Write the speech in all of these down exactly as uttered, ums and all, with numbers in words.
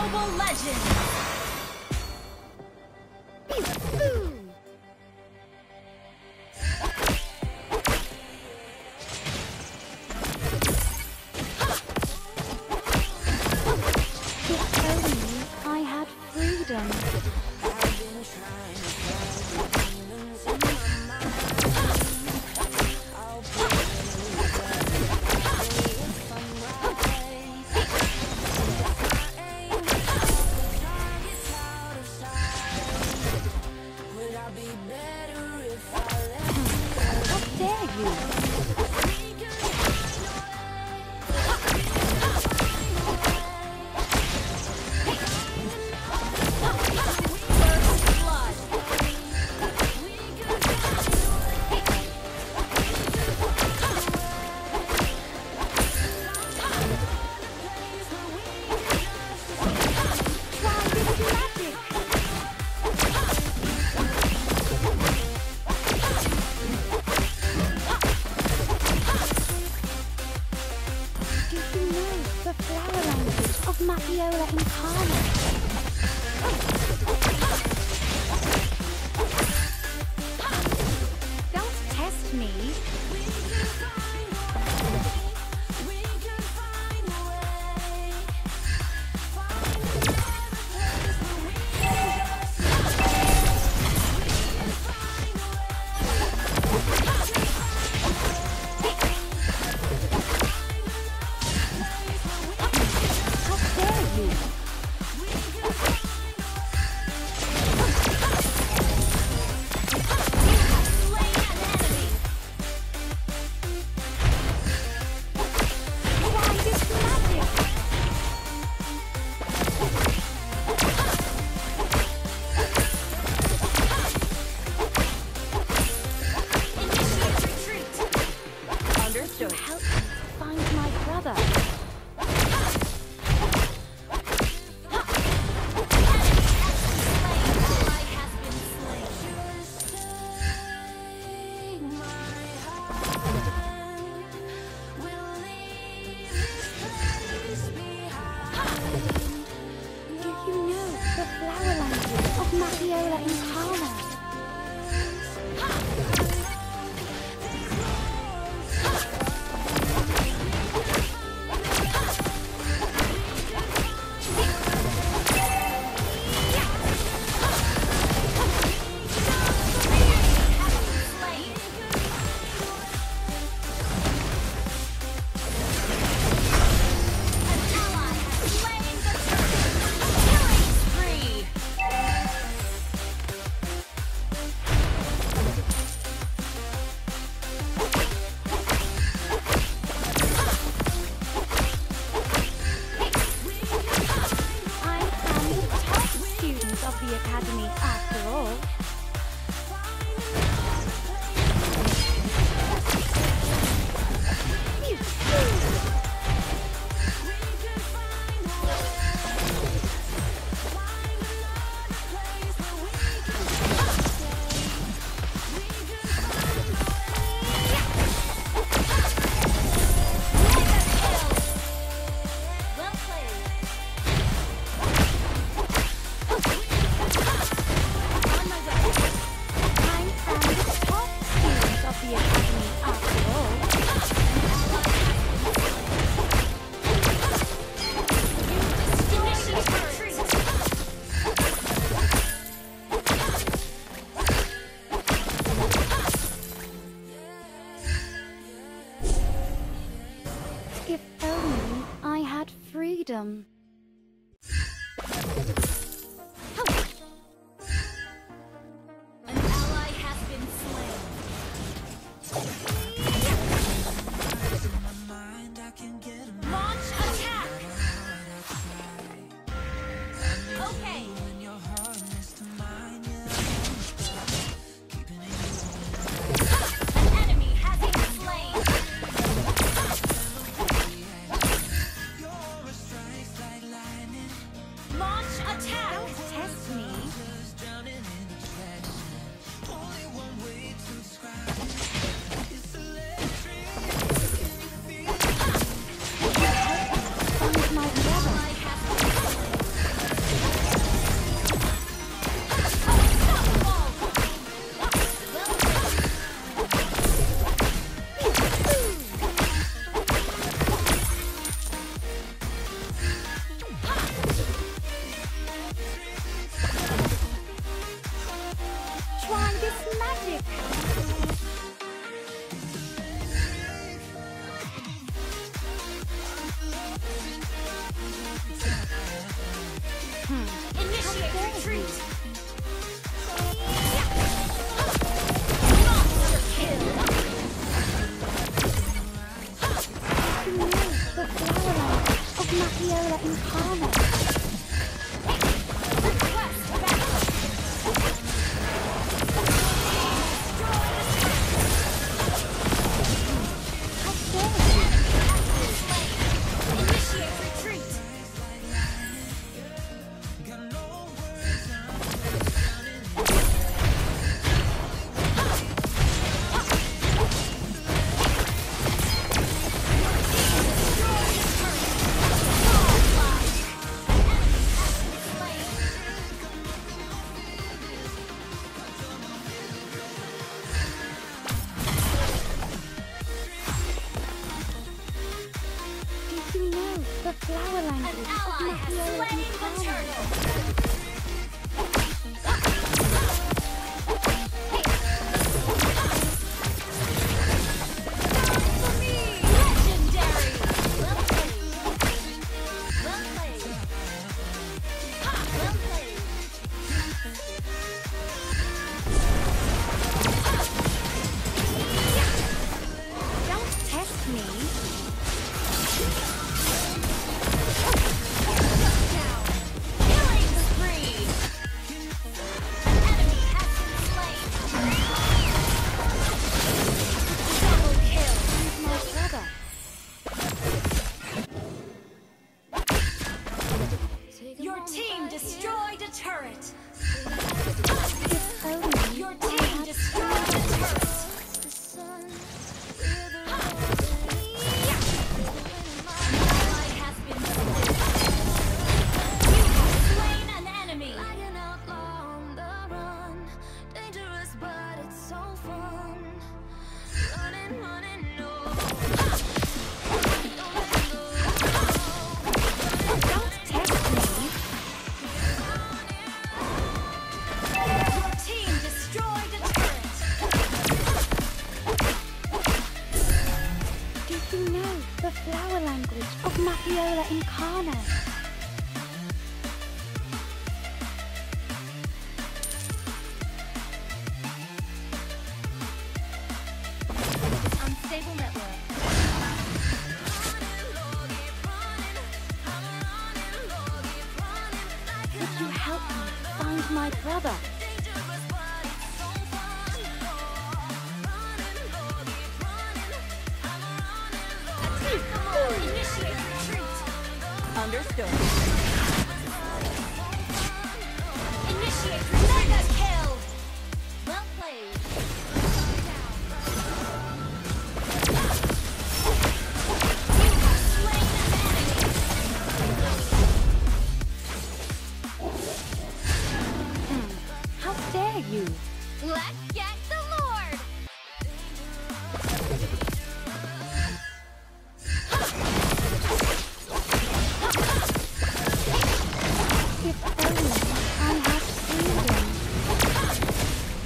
Mobile Legends! If only I had freedom. How dare you? The flower language of Mapiola Incarnate. Don't test me. Help me find my brother. Do you know the flower language of Mapiola Incarnate? Of the Academy after all. If only I had freedom. An ally has been slain. Launch attack! Okay. An enemy has been slain. You're a strike. the flower language of Maciola Incarnate. Request backup. How dare you? Initiate retreat. Did you know the flower An language of ally has Maciola slain the Incarnate? turtle. For me, legendary. Well played. Well played. Ha, well played. Don't test me. Down. Killing spree. An enemy has been slain. Double kill. My brother. Your team destroyed a turret. If only Your I team had destroyed a turret. An ally has been slain. You have slain an enemy. Don't test me. Your team destroyed a turret. Did you know the flower language of Maciola Incarnate? Unstable network. Would you help me find my brother? Initiate retreat. Understood. Initiate mega kill. Well played. You have slain an enemy. Hmm. How dare you? Let's get the Lord. If only I had freedom.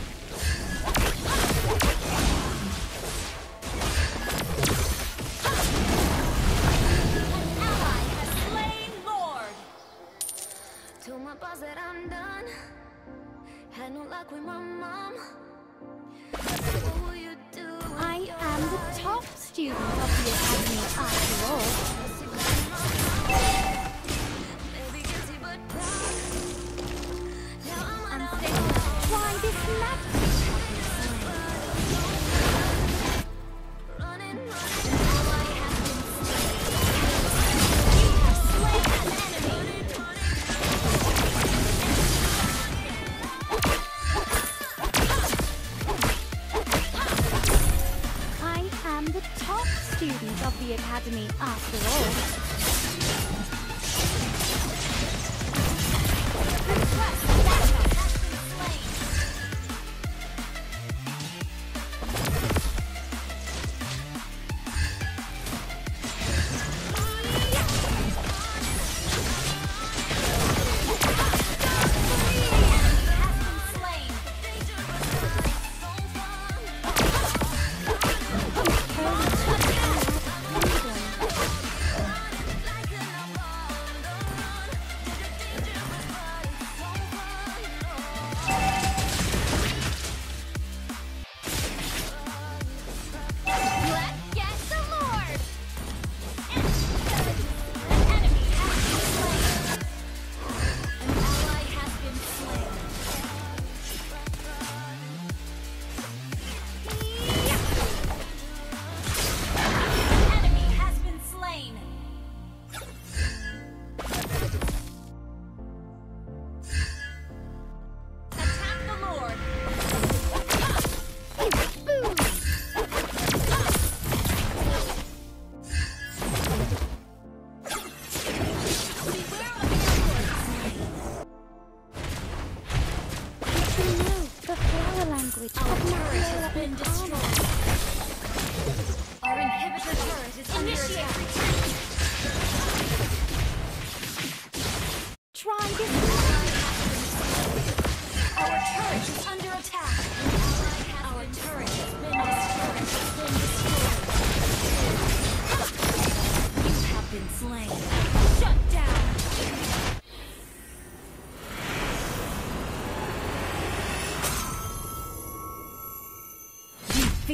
An ally has slain Lord. Told my boss that I'm done. Had no luck with my mom. What will you do? I am the top student of the Academy after all. Baby guilty but proud. Now I'm on a Unstable. Why this madness? running, running. Ally has been slain. You have slain an enemy. I am the top student of the Academy after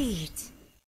Great.